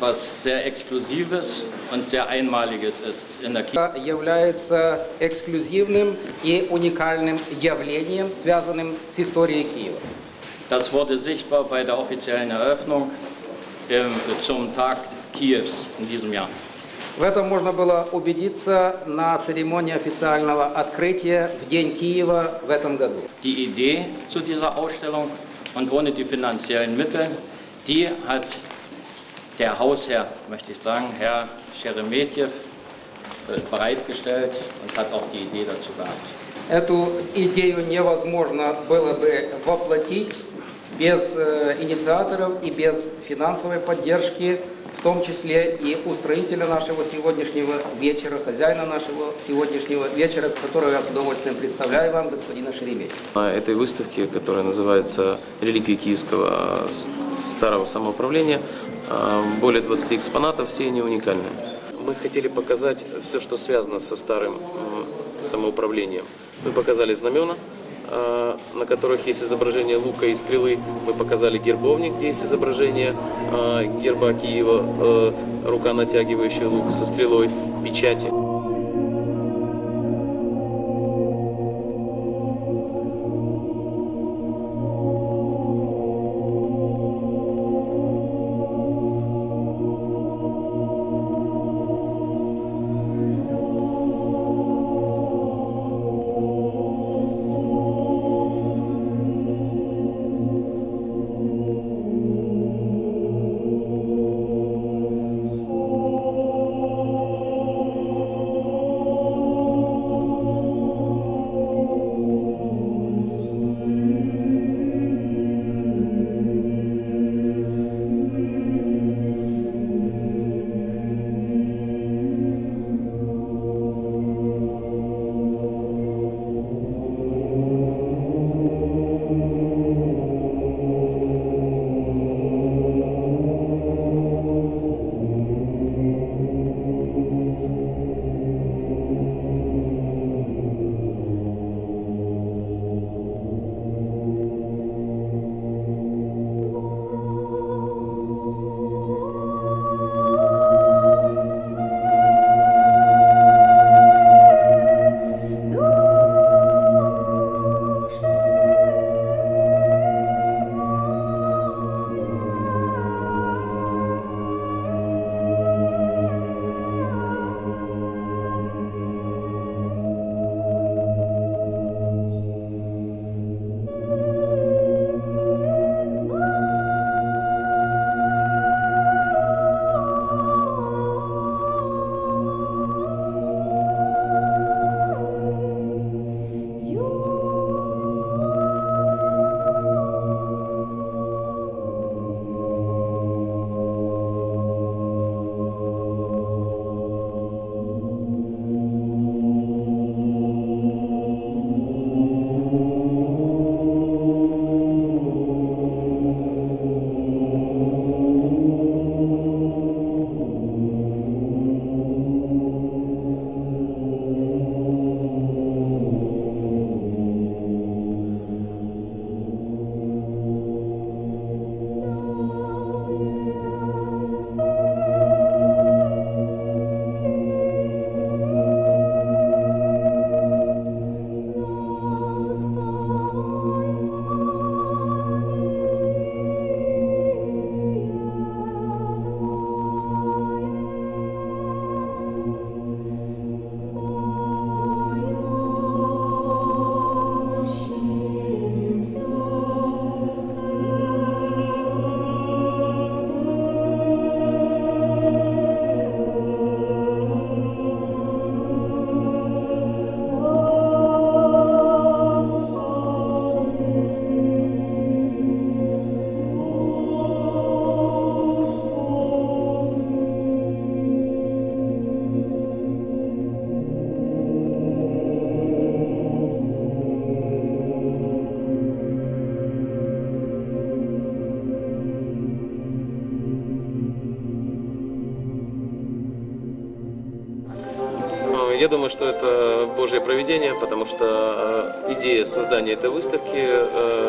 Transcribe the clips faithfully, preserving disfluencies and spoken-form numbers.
etwas sehr Exklusives und sehr Einmaliges ist in der Kiew. Является эксклюзивным и уникальным явлением, связанным с историей Киева. Das wurde sichtbar bei der offiziellen Eröffnung im, zum Tag Kiews in diesem Jahr. В этом можно было убедиться на церемонии официального открытия в День Киева в этом году. Die Idee zu dieser Ausstellung und ohne die finanziellen Mittel, die hat der Hausherr, möchte ich sagen, Herr Scheremetjew, bereitgestellt und hat auch die Idee dazu gehabt. Эту идею невозможно было бы воплотить без инициаторов и без финансовой поддержки, в том числе и устроителя нашего сегодняшнего вечера, хозяина нашего сегодняшнего вечера, которого я с удовольствием представляю вам, господина Шереметьева. На этой выставке, которая называется «Реликвии Киевского старого самоуправления», более двадцати экспонатов, все они уникальные. Мы хотели показать все, что связано со старым самоуправлением. Мы показали знамена, на которых есть изображение лука и стрелы. Мы показали гербовник, где есть изображение герба Киева, рука, натягивающая лук со стрелой, печати. Я думаю, что это Божье провидение, потому что идея создания этой выставки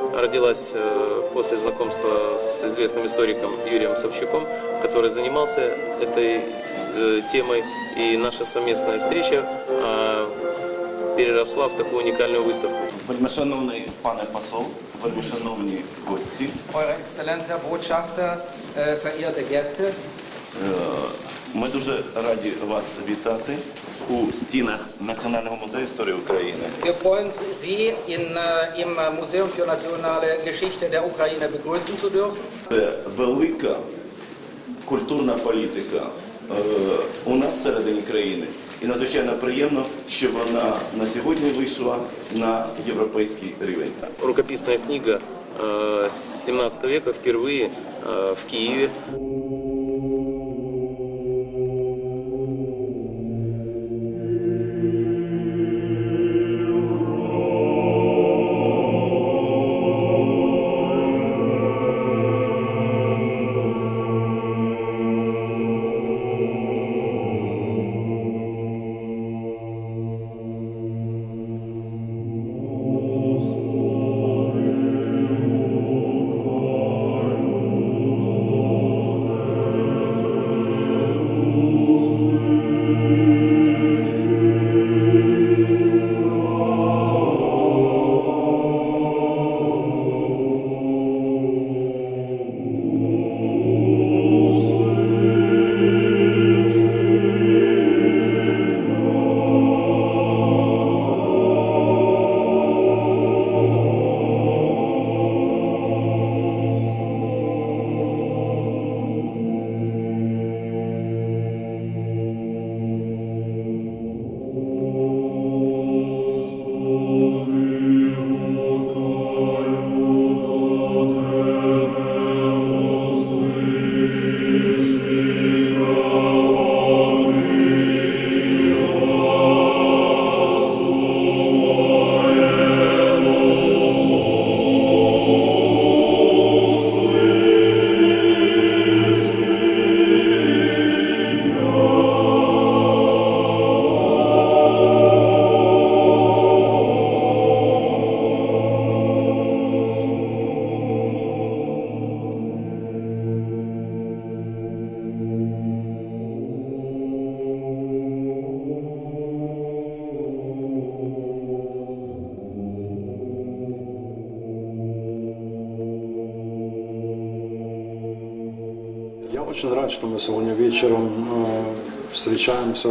родилась после знакомства с известным историком Юрием Савчуком, который занимался этой темой, и наша совместная встреча переросла в такую уникальную выставку. Вельмишановний пане посол, вельмишановні гості. Eure Exzellenz, Herr Botschafter, verehrte Gäste. Ми дуже раді вас вітати у стінах Національного музею історії України. Wir freuen Sie in, äh, im Museum für nationale Geschichte der Ukraine begrüßen zu dürfen. Це велика культурна політика е, у нас всередині країни. І надзвичайно приємно, що вона на сьогодні вийшла на європейський рівень. Рукописная книга э, с семнадцатого века впервые э, в Киеве. Я очень рад, что мы сегодня вечером э, встречаемся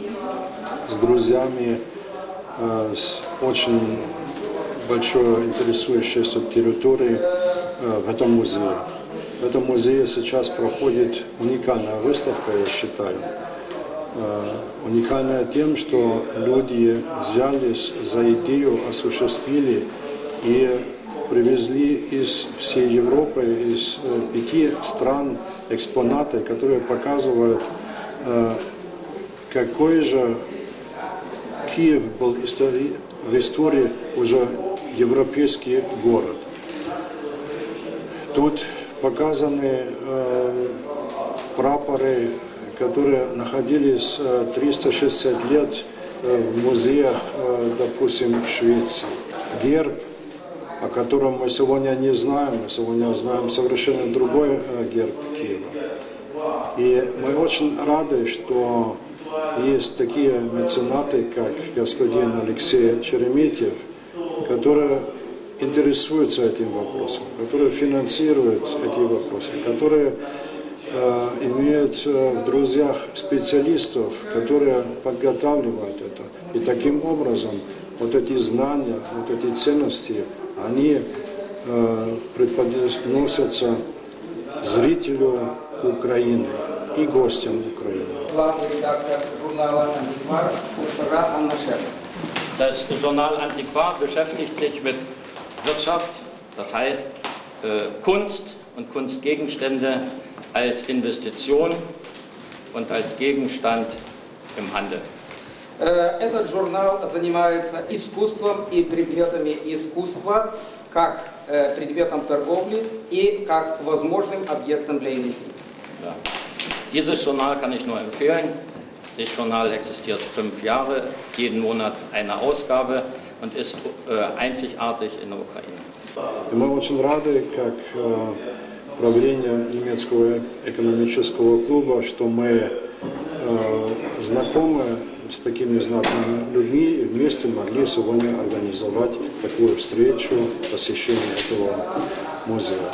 с друзьями э, с очень большой интересующейся территорией э, в этом музее. В этом музее сейчас проходит уникальная выставка, я считаю. Э, уникальная тем, что люди взялись за идею, осуществили и привезли из всей Европы, из э, пяти стран экспонаты, которые показывают, э, какой же Киев был истори- в истории уже европейский город. Тут показаны э, прапоры, которые находились э, триста шестьдесят лет э, в музеях, э, допустим, Швеции. Герб, о котором мы сегодня не знаем, мы сегодня знаем совершенно другой э, герб Киева. И мы очень рады, что есть такие меценаты, как господин Алексей Шереметьев, которые интересуются этим вопросом, которые финансируют эти вопросы, которые э, имеют э, в друзьях специалистов, которые подготавливают это. И таким образом вот эти знания, вот эти ценности, они э, преподносятся зрителю Украины и гостям Украины. Главный редактор журнала «Антиквар» госпожа Анна Шеф. Das Journal Antiquar beschäftigt sich mit Wirtschaft, das heißt äh, Kunst und Kunstgegenstände als Investition und als Gegenstand im Handel. Этот журнал занимается искусством и предметами искусства, как предметом торговли и как возможным объектом для инвестиций. Ja. Dieses Journal kann ich nur empfehlen. Das Journal existiert fünf Jahre, jeden Monat eine Ausgabe und ist äh, einzigartig in der Ukraine. И мы очень рады, как правление немецкого экономического клуба, что мы знакомы с такими знатными людьми и вместе могли сегодня организовать такую встречу, посещение этого музея.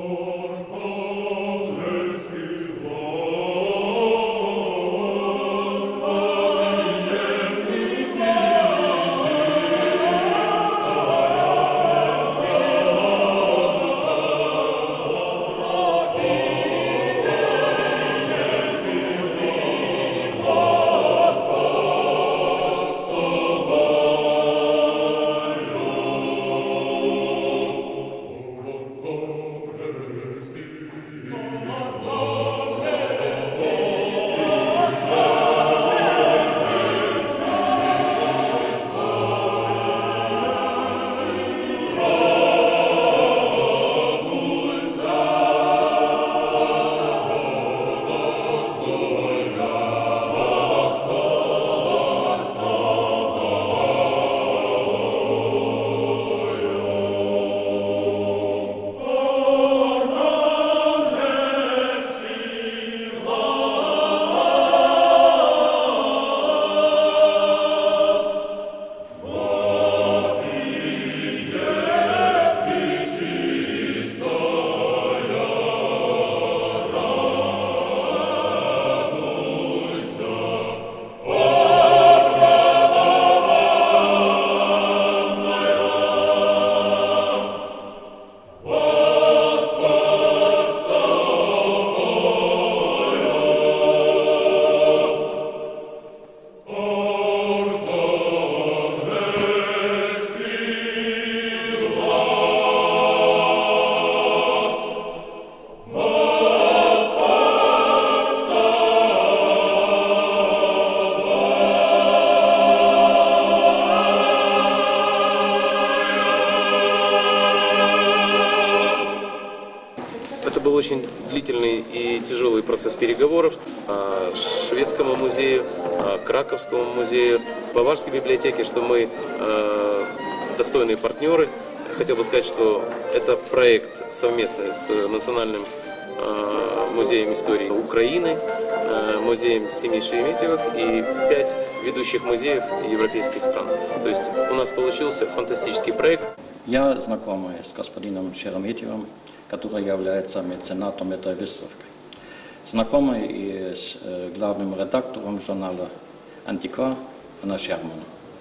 Очень длительный и тяжелый процесс переговоров Шведскому музею, Краковскому музею, Баварской библиотеке, что мы достойные партнеры. Хотел бы сказать, что это проект совместный с Национальным музеем истории Украины, музеем семьи Шереметьевых и пять ведущих музеев европейских стран. То есть у нас получился фантастический проект. Я знакомый с господином Шереметьевым, который является меценатом этой выставки. Знакомый и с э, главным редактором журнала «Антиквар» Анна Шерман.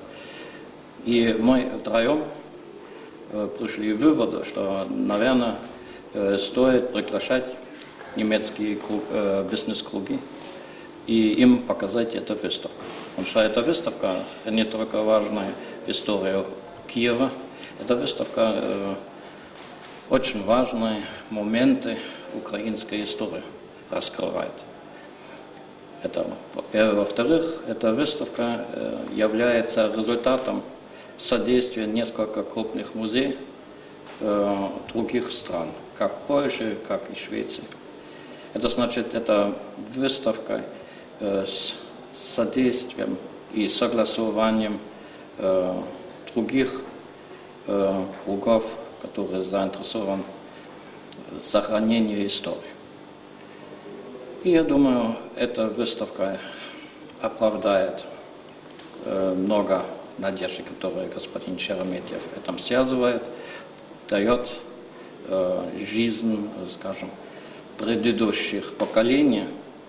И мы втроем э, пришли к выводу, что, наверное, э, стоит приглашать немецкие круг, э, бизнес-круги и им показать эту выставку. Потому что эта выставка не только важная в истории Киева, эта выставка э, очень важные моменты украинской истории раскрывает. Это, во-первых. Во-вторых, эта выставка является результатом содействия нескольких крупных музеев э, других стран, как Польши, как и Швеции. Это значит, это выставка э, с содействием и согласованием э, других э, кругов, который заинтересован в сохранении истории. И я думаю, эта выставка оправдает э, много надежд, которые господин Шереметьев в этом связывает, дает э, жизнь, скажем, предыдущих поколений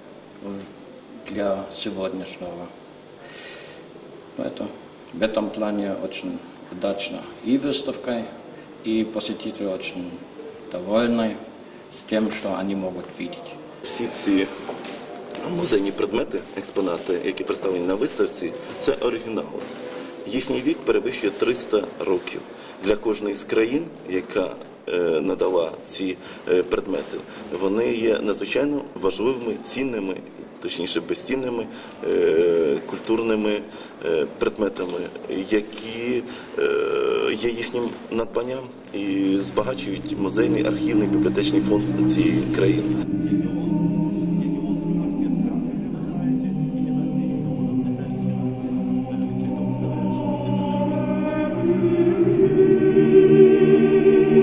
для сегодняшнего. Это, в этом плане очень удачно и выставкой, и посетители очень довольны з тим, що вони можуть бачити. Всі ці музейні предмети, експонати, які представлені на виставці, це оригінали. Їхній вік перевищує триста років. Для кожної з країн, яка надала ці предмети, вони є надзвичайно важливими, цінними, точніше безцінними культурними предметами, які є їхнім надбанням і збагачують музейний, архівний, бібліотечний фонд цієї країни. Thank you.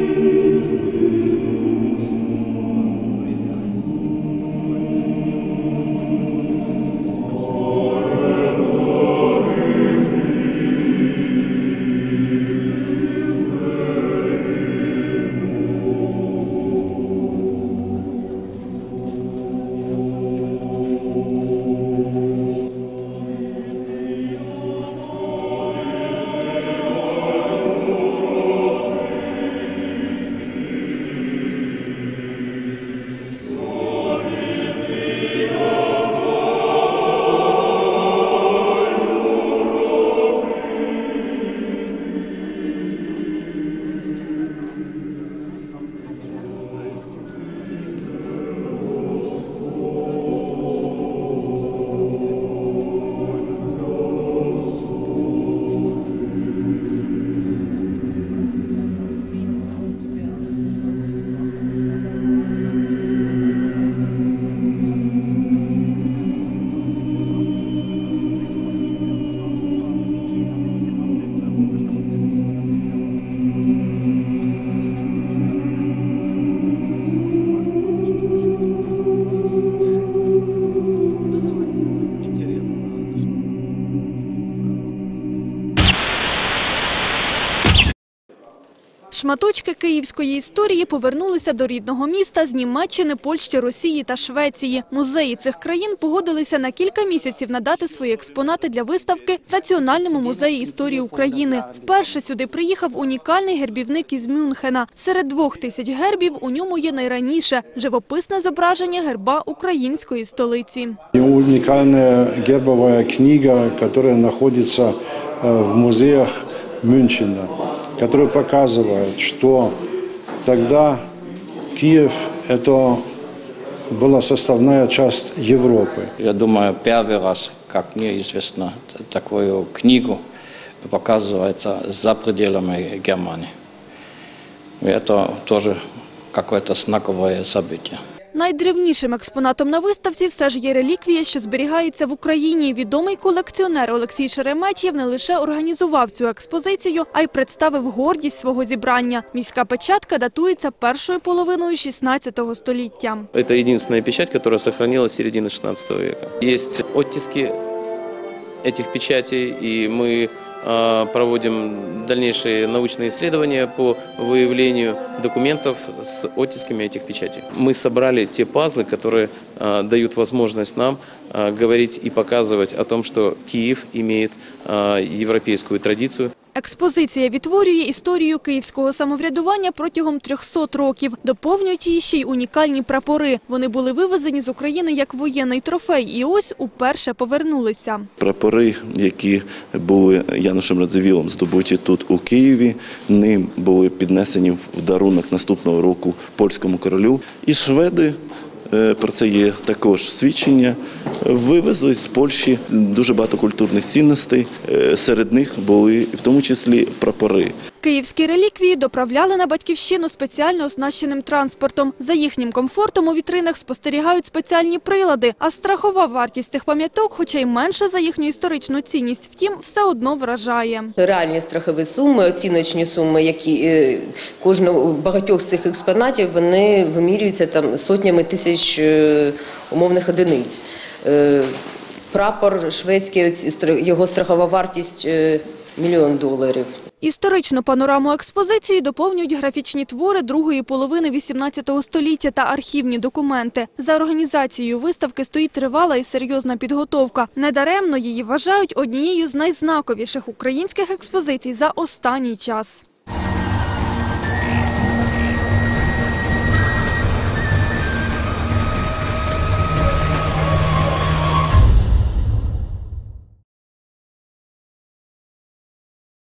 шматочки київської історії повернулися до рідного міста з Німеччини, Польщі, Росії та Швеції. Музеї цих країн погодилися на кілька місяців надати свої експонати для виставки в Національному музеї історії України. Вперше сюди приїхав унікальний гербівник із Мюнхена. Серед двох тисяч гербів у ньому є найраніше – живописне зображення герба української столиці. Унікальна гербова книга, яка знаходиться в музеях Мюнхена, который показывает, что тогда Киев – это была составная часть Европы. Я думаю, первый раз, как мне известно, такую книгу показывается за пределами Германии. Это тоже какое-то знаковое событие. Найдревнішим експонатом на виставці все ж є реліквія, що зберігається в Україні. Відомий колекціонер Олексій Шереметьєв не лише організував цю експозицію, а й представив гордість свого зібрання. Міська печатка датується першою половиною шістнадцятого століття. Это единственная печать, которая сохранилась с середины шестнадцатого века. Есть оттиски этих печатей, и мы проводим дальнейшие научные исследования по выявлению документов с оттисками этих печатей. Мы собрали те пазлы, которые дают возможность нам говорить и показывать о том, что Киев имеет европейскую традицию. Експозиція відтворює історію київського самоврядування протягом трьохсот років. Доповнюють її ще й унікальні прапори. Вони були вивезені з України як воєнний трофей і ось уперше повернулися. Прапори, які були Янушем Радзивілом здобуті тут у Києві, ним були піднесені в дарунок наступного року польському королю. І шведи, про це є також свідчення, вивезли з Польщі дуже багато культурних цінностей. Серед них були в тому числі прапори. Київські реліквії доправляли на Батьківщину спеціально оснащеним транспортом. За їхнім комфортом у вітринах спостерігають спеціальні прилади, а страхова вартість цих пам'яток, хоча й менша за їхню історичну цінність, втім, все одно вражає. Реальні страхові суми, оціночні суми, які кожного багатьох з цих експонатів, вони вимірюються там сотнями тисяч умовних одиниць. Прапор шведський, його страхова вартість – мільйон доларів. Історичну панораму експозиції доповнюють графічні твори другої половини вісімнадцятого століття та архівні документи. За організацією виставки стоїть тривала і серйозна підготовка. Недаремно її вважають однією з найзнаковіших українських експозицій за останній час.